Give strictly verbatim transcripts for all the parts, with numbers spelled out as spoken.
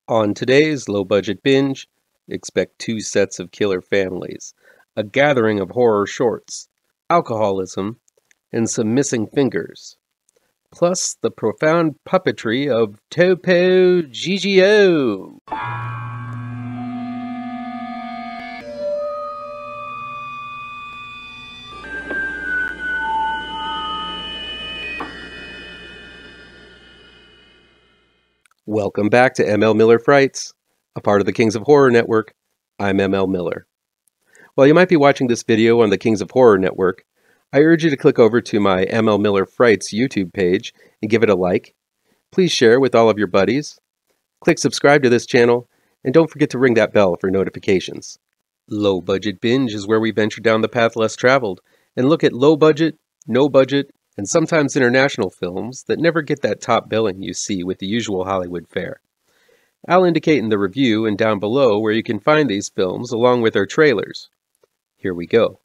On today's Low Budget Binge, expect two sets of killer families, a gathering of horror shorts, alcoholism, and some missing fingers, plus the profound puppetry of Topo Gigio. Welcome back to M L Miller Frights, a part of the Kings of Horror Network. I'm M L Miller. While you might be watching this video on the Kings of Horror Network, I urge you to click over to my M L Miller Frights YouTube page and give it a like. Please share with all of your buddies. Click subscribe to this channel, and don't forget to ring that bell for notifications. Low Budget Binge is where we venture down the path less traveled and look at low budget, no budget, and sometimes international films that never get that top billing you see with the usual Hollywood fare. I'll indicate in the review and down below where you can find these films along with their trailers. Here we go.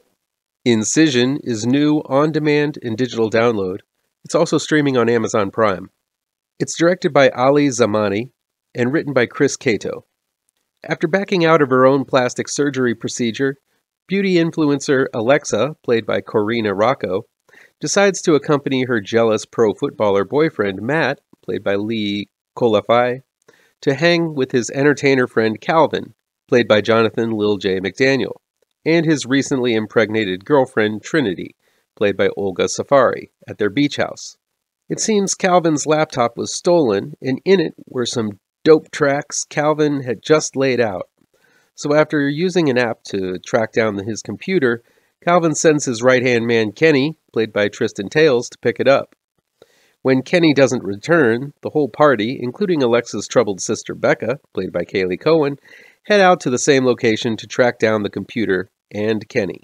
Incision is new on-demand and digital download. It's also streaming on Amazon Prime. It's directed by Ali Zamani and written by Chris Cato. After backing out of her own plastic surgery procedure, beauty influencer Alexa, played by Corina Rocco, decides to accompany her jealous pro footballer boyfriend Matt, played by Lee Colafai, to hang with his entertainer friend Calvin, played by Jonathan Lil J. McDaniel, and his recently impregnated girlfriend Trinity, played by Olga Safari, at their beach house. It seems Calvin's laptop was stolen, and in it were some dope tracks Calvin had just laid out. So after using an app to track down his computer, Calvin sends his right-hand man Kenny, played by Tristan Tales, to pick it up. When Kenny doesn't return, the whole party, including Alexa's troubled sister Becca, played by Kaylee Cohen, head out to the same location to track down the computer and Kenny.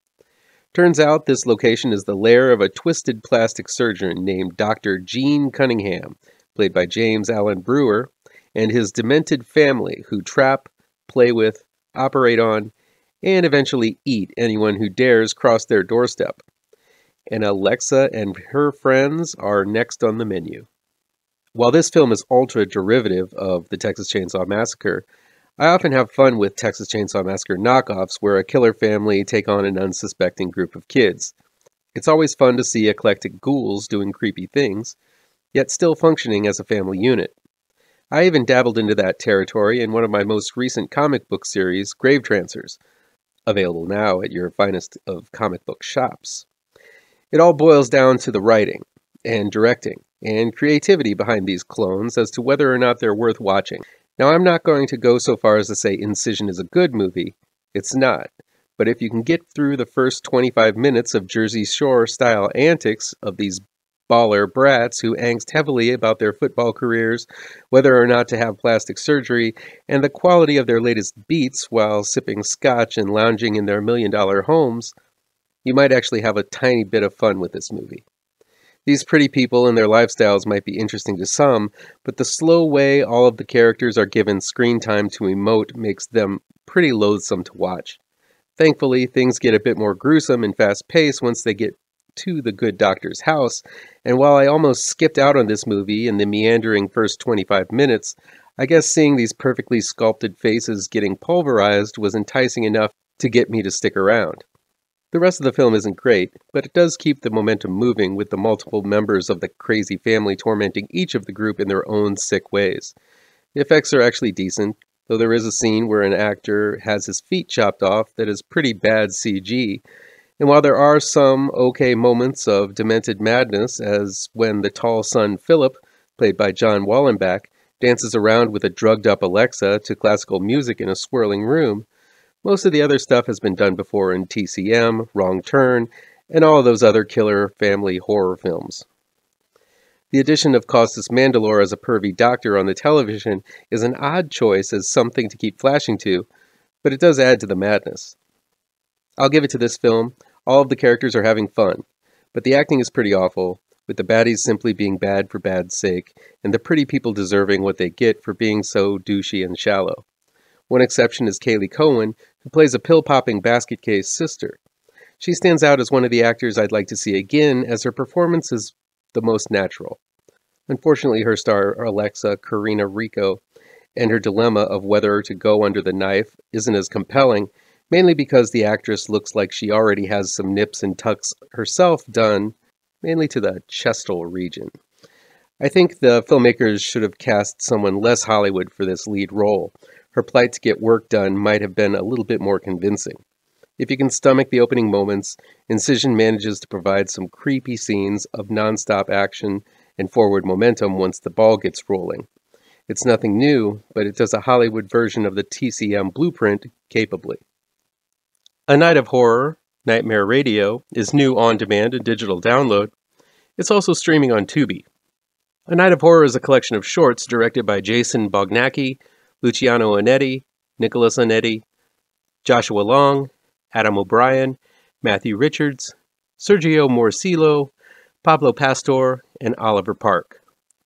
Turns out this location is the lair of a twisted plastic surgeon named Doctor Gene Cunningham, played by James Allen Brewer, and his demented family who trap, play with, operate on, and eventually eat anyone who dares cross their doorstep. And Alexa and her friends are next on the menu. While this film is ultra-derivative of the Texas Chainsaw Massacre, I often have fun with Texas Chainsaw Massacre knockoffs where a killer family take on an unsuspecting group of kids. It's always fun to see eclectic ghouls doing creepy things, yet still functioning as a family unit. I even dabbled into that territory in one of my most recent comic book series, Grave Trancers, available now at your finest of comic book shops. It all boils down to the writing, and directing, and creativity behind these clones as to whether or not they're worth watching. Now, I'm not going to go so far as to say Incision is a good movie. It's not. But if you can get through the first twenty-five minutes of Jersey Shore-style antics of these baller brats who angst heavily about their football careers, whether or not to have plastic surgery, and the quality of their latest beats while sipping scotch and lounging in their million-dollar homes, you might actually have a tiny bit of fun with this movie. These pretty people and their lifestyles might be interesting to some, but the slow way all of the characters are given screen time to emote makes them pretty loathsome to watch. Thankfully, things get a bit more gruesome and fast-paced once they get to the good doctor's house, and while I almost skipped out on this movie in the meandering first twenty-five minutes, I guess seeing these perfectly sculpted faces getting pulverized was enticing enough to get me to stick around. The rest of the film isn't great, but it does keep the momentum moving with the multiple members of the crazy family tormenting each of the group in their own sick ways. The effects are actually decent, though there is a scene where an actor has his feet chopped off that is pretty bad C G, and while there are some okay moments of demented madness, as when the tall son Philip, played by John Wallenbach, dances around with a drugged-up Alexa to classical music in a swirling room, most of the other stuff has been done before in T C M, Wrong Turn, and all of those other killer family horror films. The addition of Costas Mandylor as a pervy doctor on the television is an odd choice as something to keep flashing to, but it does add to the madness. I'll give it to this film, all of the characters are having fun, but the acting is pretty awful, with the baddies simply being bad for bad's sake, and the pretty people deserving what they get for being so douchey and shallow. One exception is Kaylee Cohen, who plays a pill-popping basket case sister. She stands out as one of the actors I'd like to see again, as her performance is the most natural. Unfortunately, her star, Alexa Corina Rico, and her dilemma of whether to go under the knife isn't as compelling, mainly because the actress looks like she already has some nips and tucks herself done, mainly to the chestal region. I think the filmmakers should have cast someone less Hollywood for this lead role. Her plight to get work done might have been a little bit more convincing. If you can stomach the opening moments, Incision manages to provide some creepy scenes of nonstop action and forward momentum once the ball gets rolling. It's nothing new, but it does a Hollywood version of the T C M blueprint capably. A Night of Horror, Nightmare Radio, is new on-demand and digital download. It's also streaming on Tubi. A Night of Horror is a collection of shorts directed by Jason Bognacki, Luciano Onetti, Nicholas Onetti, Joshua Long, Adam O'Brien, Matthew Richards, Sergio Morcillo, Pablo Pastor, and Oliver Park.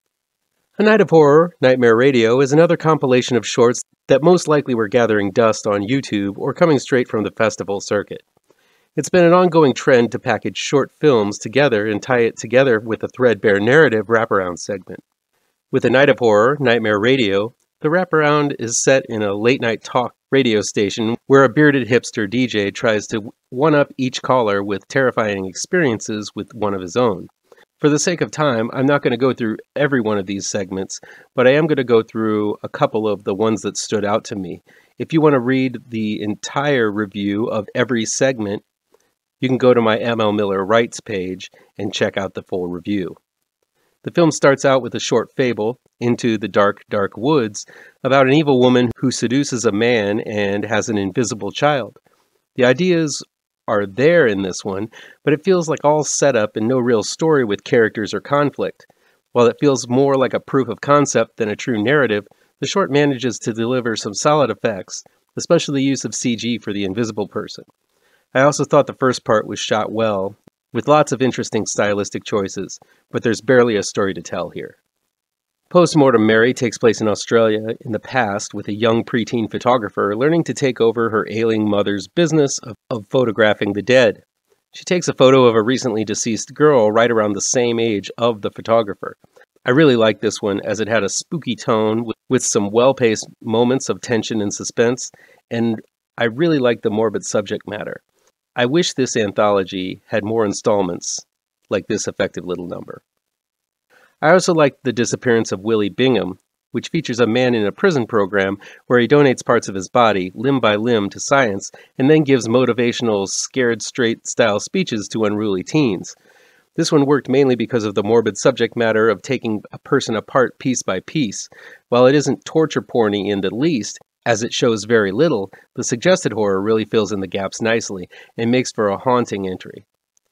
A Night of Horror, Nightmare Radio is another compilation of shorts that most likely were gathering dust on YouTube or coming straight from the festival circuit. It's been an ongoing trend to package short films together and tie it together with a threadbare narrative wraparound segment. With A Night of Horror, Nightmare Radio, the wraparound is set in a late-night talk radio station where a bearded hipster D J tries to one-up each caller with terrifying experiences with one of his own. For the sake of time, I'm not going to go through every one of these segments, but I am going to go through a couple of the ones that stood out to me. If you want to read the entire review of every segment, you can go to my M L Miller Writes page and check out the full review. The film starts out with a short fable, Into the Dark, Dark Woods, about an evil woman who seduces a man and has an invisible child. The ideas are there in this one, but it feels like all setup and no real story with characters or conflict. While it feels more like a proof of concept than a true narrative, the short manages to deliver some solid effects, especially the use of C G for the invisible person. I also thought the first part was shot well, with lots of interesting stylistic choices, but there's barely a story to tell here. Postmortem Mary takes place in Australia in the past with a young preteen photographer learning to take over her ailing mother's business of, of photographing the dead. She takes a photo of a recently deceased girl right around the same age of the photographer. I really liked this one as it had a spooky tone with, with some well-paced moments of tension and suspense, and I really liked the morbid subject matter. I wish this anthology had more installments like this effective little number. I also liked The Disappearance of Willie Bingham, which features a man in a prison program where he donates parts of his body, limb by limb, to science, and then gives motivational, scared straight style speeches to unruly teens. This one worked mainly because of the morbid subject matter of taking a person apart piece by piece. While it isn't torture porny in the least, as it shows very little, the suggested horror really fills in the gaps nicely and makes for a haunting entry.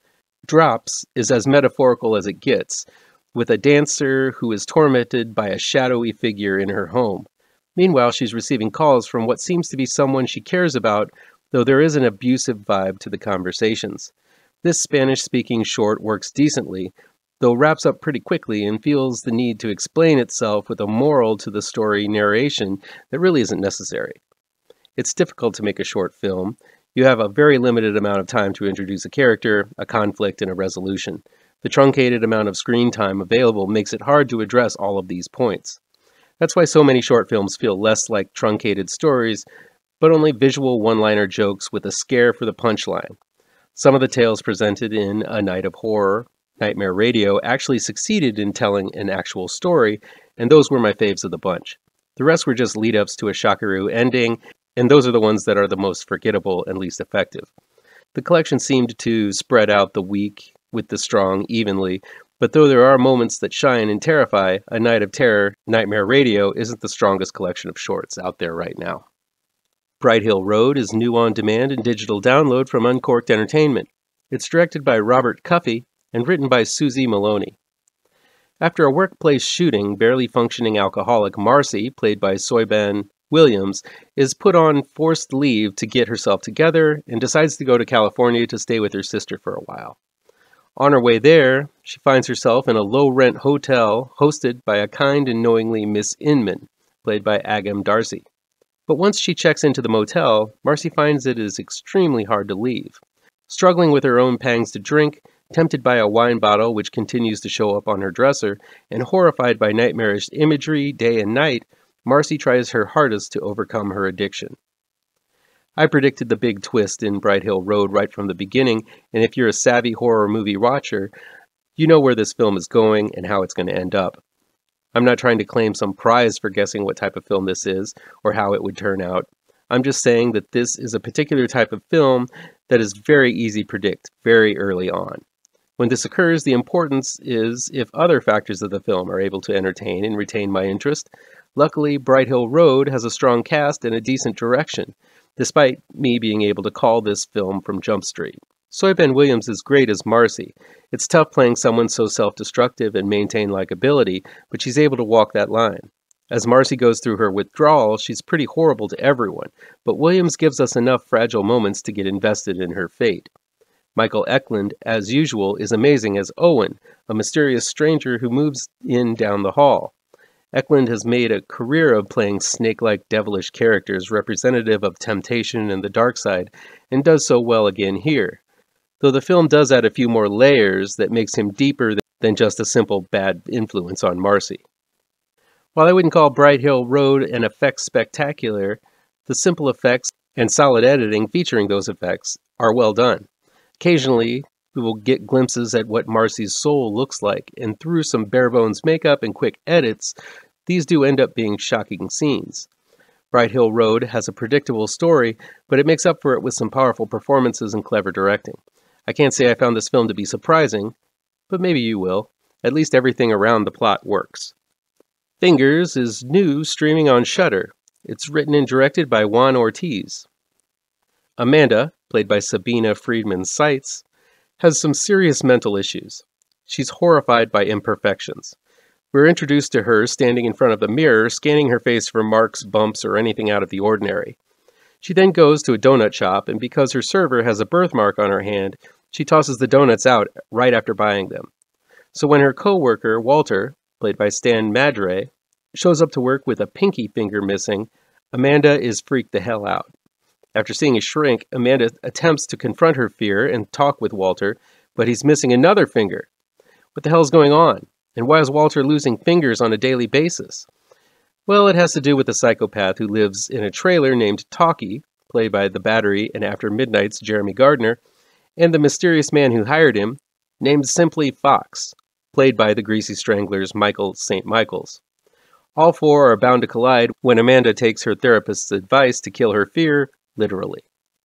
Drops is as metaphorical as it gets, with a dancer who is tormented by a shadowy figure in her home. Meanwhile, she's receiving calls from what seems to be someone she cares about, though there is an abusive vibe to the conversations. This Spanish-speaking short works decently, though wraps up pretty quickly and feels the need to explain itself with a moral to the story narration that really isn't necessary. It's difficult to make a short film. You have a very limited amount of time to introduce a character, a conflict, and a resolution. The truncated amount of screen time available makes it hard to address all of these points. That's why so many short films feel less like truncated stories, but only visual one-liner jokes with a scare for the punchline. Some of the tales presented in A Night of Horror, Nightmare Radio actually succeeded in telling an actual story, and those were my faves of the bunch. The rest were just lead-ups to a shockaroo ending, and those are the ones that are the most forgettable and least effective. The collection seemed to spread out the weak with the strong evenly, but though there are moments that shine and terrify, A Night of Terror, Nightmare Radio isn't the strongest collection of shorts out there right now. Bright Hill Road is new on demand and digital download from Uncorked Entertainment. It's directed by Robert Cuffey and written by Susie Maloney. After a workplace shooting, barely functioning alcoholic Marcy, played by Soyban Williams, is put on forced leave to get herself together and decides to go to California to stay with her sister for a while. On her way there, she finds herself in a low-rent hotel hosted by a kind and knowingly Miss Inman, played by Agam Darcy. But once she checks into the motel, Marcy finds it is extremely hard to leave. Struggling with her own pangs to drink, tempted by a wine bottle which continues to show up on her dresser, and horrified by nightmarish imagery day and night, Marcy tries her hardest to overcome her addiction. I predicted the big twist in Bright Hill Road right from the beginning, and if you're a savvy horror movie watcher, you know where this film is going and how it's going to end up. I'm not trying to claim some prize for guessing what type of film this is or how it would turn out. I'm just saying that this is a particular type of film that is very easy to predict very early on. When this occurs, the importance is if other factors of the film are able to entertain and retain my interest. Luckily, Bright Hill Road has a strong cast and a decent direction, despite me being able to call this film from Jump Street. Soy Ben Williams is great as Marcy. It's tough playing someone so self-destructive and maintain likability, but she's able to walk that line. As Marcy goes through her withdrawal, she's pretty horrible to everyone, but Williams gives us enough fragile moments to get invested in her fate. Michael Eklund, as usual, is amazing as Owen, a mysterious stranger who moves in down the hall. Eklund has made a career of playing snake-like devilish characters representative of temptation and the dark side, and does so well again here. Though the film does add a few more layers that makes him deeper than just a simple bad influence on Marcy. While I wouldn't call Bright Hill Road an effects spectacular, the simple effects and solid editing featuring those effects are well done. Occasionally, we will get glimpses at what Marcy's soul looks like, and through some bare-bones makeup and quick edits, these do end up being shocking scenes. Bright Hill Road has a predictable story, but it makes up for it with some powerful performances and clever directing. I can't say I found this film to be surprising, but maybe you will. At least everything around the plot works. Fingers is new, streaming on Shudder. It's written and directed by Juan Ortiz. Amanda, played by Sabina Friedman Seitz, has some serious mental issues. She's horrified by imperfections. We're introduced to her standing in front of the mirror, scanning her face for marks, bumps, or anything out of the ordinary. She then goes to a donut shop, and because her server has a birthmark on her hand, she tosses the donuts out right after buying them. So when her co-worker, Walter, played by Stan Madre, shows up to work with a pinky finger missing, Amanda is freaked the hell out. After seeing a shrink, Amanda attempts to confront her fear and talk with Walter, but he's missing another finger. What the hell's going on? And why is Walter losing fingers on a daily basis? Well, it has to do with a psychopath who lives in a trailer named Talkie, played by The Battery and After Midnight's Jeremy Gardner, and the mysterious man who hired him, named simply Fox, played by the Greasy Strangler's Michael Saint Michaels. All four are bound to collide when Amanda takes her therapist's advice to kill her fear, literally.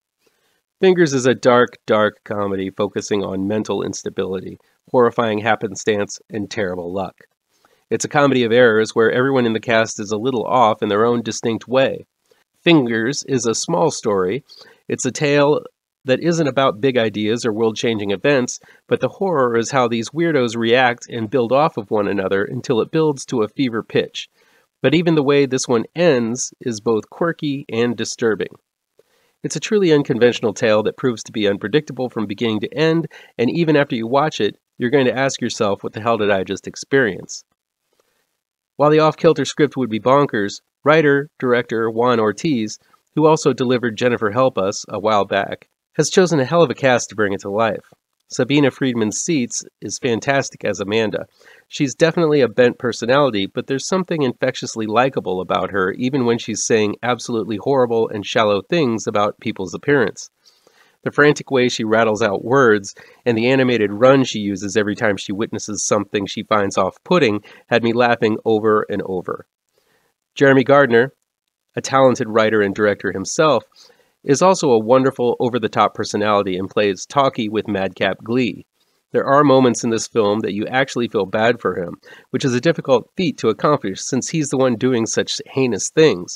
Fingers is a dark, dark comedy focusing on mental instability, horrifying happenstance, and terrible luck. It's a comedy of errors where everyone in the cast is a little off in their own distinct way. Fingers is a small story. It's a tale that isn't about big ideas or world-changing events, but the horror is how these weirdos react and build off of one another until it builds to a fever pitch. But even the way this one ends is both quirky and disturbing. It's a truly unconventional tale that proves to be unpredictable from beginning to end, and even after you watch it, you're going to ask yourself, what the hell did I just experience? While the off-kilter script would be bonkers, writer, director Juan Ortiz, who also delivered Jennifer Help Us a while back, has chosen a hell of a cast to bring it to life. Sabina Friedman Seitz is fantastic as Amanda. She's definitely a bent personality, but there's something infectiously likable about her, even when she's saying absolutely horrible and shallow things about people's appearance. The frantic way she rattles out words, and the animated run she uses every time she witnesses something she finds off-putting, had me laughing over and over. Jeremy Gardner, a talented writer and director himself, is also a wonderful over-the-top personality and plays Talkie with madcap glee. There are moments in this film that you actually feel bad for him, which is a difficult feat to accomplish since he's the one doing such heinous things.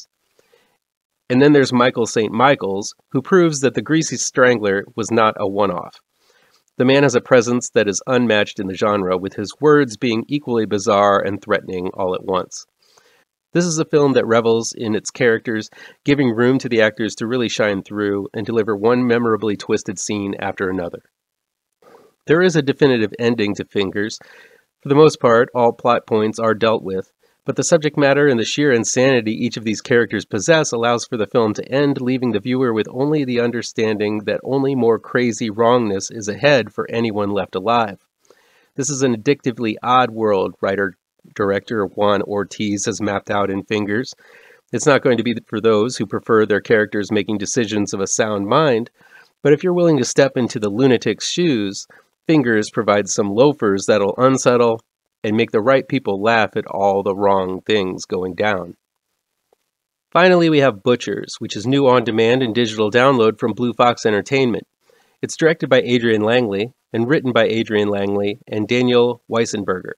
And then there's Michael Saint Michaels, who proves that the Greasy Strangler was not a one-off. The man has a presence that is unmatched in the genre, with his words being equally bizarre and threatening all at once. This is a film that revels in its characters, giving room to the actors to really shine through and deliver one memorably twisted scene after another. There is a definitive ending to Fingers. For the most part, all plot points are dealt with, but the subject matter and the sheer insanity each of these characters possess allows for the film to end, leaving the viewer with only the understanding that only more crazy wrongness is ahead for anyone left alive. This is an addictively odd world, writer director Juan Ortiz has mapped out in Fingers. It's not going to be for those who prefer their characters making decisions of a sound mind, but if you're willing to step into the lunatic's shoes, Fingers provides some loafers that'll unsettle and make the right people laugh at all the wrong things going down. Finally, we have Butchers, which is new on demand and digital download from Blue Fox Entertainment. It's directed by Adrian Langley and written by Adrian Langley and Daniel Weissenberger.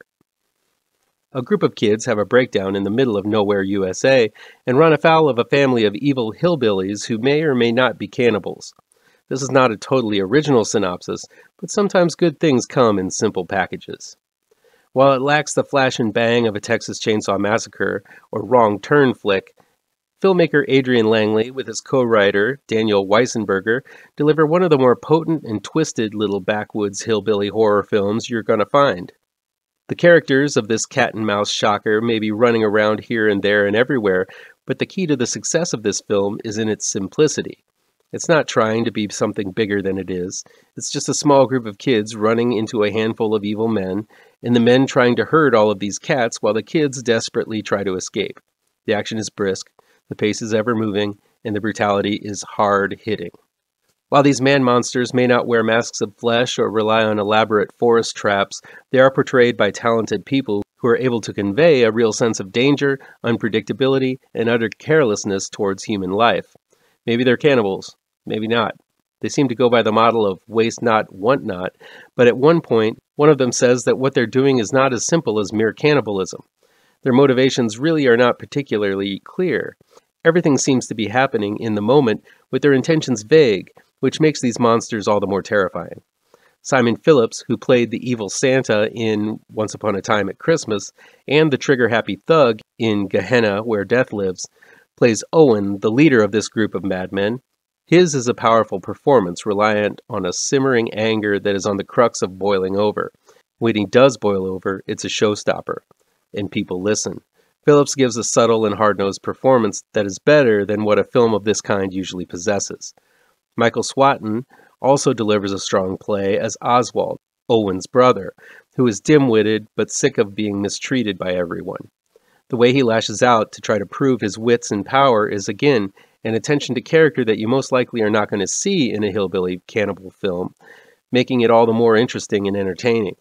A group of kids have a breakdown in the middle of nowhere, U S A, and run afoul of a family of evil hillbillies who may or may not be cannibals. This is not a totally original synopsis, but sometimes good things come in simple packages. While it lacks the flash and bang of a Texas Chainsaw Massacre or Wrong Turn flick, filmmaker Adrian Langley with his co-writer Daniel Weissenberger deliver one of the more potent and twisted little backwoods hillbilly horror films you're going to find. The characters of this cat and mouse shocker may be running around here and there and everywhere, but the key to the success of this film is in its simplicity. It's not trying to be something bigger than it is. It's just a small group of kids running into a handful of evil men, and the men trying to herd all of these cats while the kids desperately try to escape. The action is brisk, the pace is ever-moving, and the brutality is hard-hitting. While these man-monsters may not wear masks of flesh or rely on elaborate forest traps, they are portrayed by talented people who are able to convey a real sense of danger, unpredictability, and utter carelessness towards human life. Maybe they're cannibals, maybe not. They seem to go by the model of waste not, want not, but at one point, one of them says that what they're doing is not as simple as mere cannibalism. Their motivations really are not particularly clear. Everything seems to be happening in the moment with their intentions vague, which makes these monsters all the more terrifying. Simon Phillips, who played the evil Santa in Once Upon a Time at Christmas, and the trigger-happy thug in Gehenna, Where Death Lives, plays Owen, the leader of this group of madmen. His is a powerful performance reliant on a simmering anger that is on the crux of boiling over. When he does boil over, it's a showstopper, and people listen. Phillips gives a subtle and hard-nosed performance that is better than what a film of this kind usually possesses. Michael Swatton also delivers a strong play as Oswald, Owen's brother, who is dim-witted but sick of being mistreated by everyone. The way he lashes out to try to prove his wits and power is, again, an attention to character that you most likely are not going to see in a hillbilly cannibal film, making it all the more interesting and entertaining.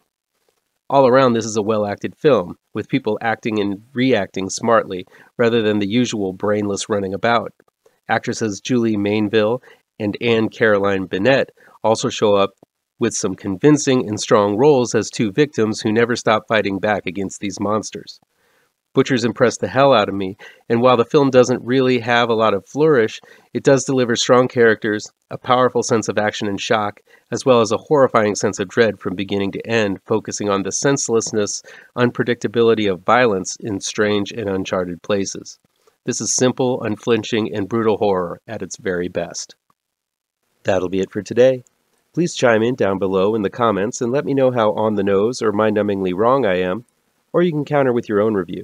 All around, this is a well-acted film, with people acting and reacting smartly, rather than the usual brainless running about. Actresses Julie Mainville and Anne Caroline Bennett also show up with some convincing and strong roles as two victims who never stop fighting back against these monsters. Butchers impressed the hell out of me, and while the film doesn't really have a lot of flourish, it does deliver strong characters, a powerful sense of action and shock, as well as a horrifying sense of dread from beginning to end, focusing on the senselessness, unpredictability of violence in strange and uncharted places. This is simple, unflinching, and brutal horror at its very best. That'll be it for today. Please chime in down below in the comments and let me know how on the nose or mind-numbingly wrong I am, or you can counter with your own review.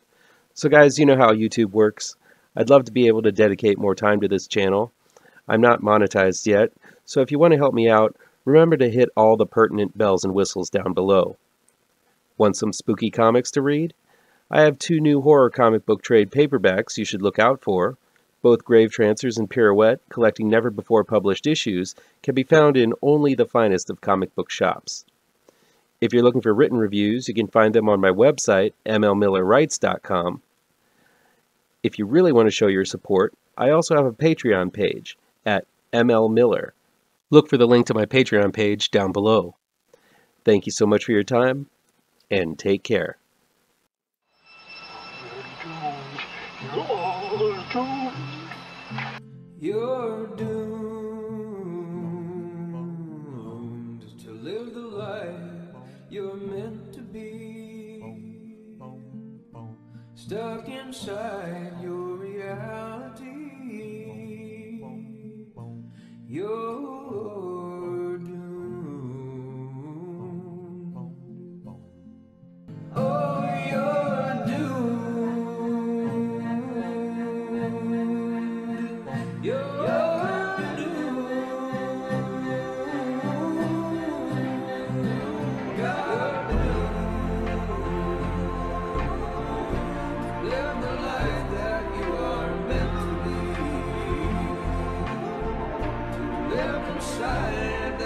So guys, you know how YouTube works. I'd love to be able to dedicate more time to this channel. I'm not monetized yet, so if you want to help me out, remember to hit all the pertinent bells and whistles down below. Want some spooky comics to read? I have two new horror comic book trade paperbacks you should look out for. Both Grave Trancers and Pirouette, collecting never-before-published issues, can be found in only the finest of comic book shops. If you're looking for written reviews, you can find them on my website, m l miller writes dot com. If you really want to show your support, I also have a Patreon page at M L Miller. Look for the link to my Patreon page down below. Thank you so much for your time, and take care. You're doomed to live the life you're meant to be, stuck inside your reality. You're doomed. Oh, you're doomed. You're doomed. God. step inside.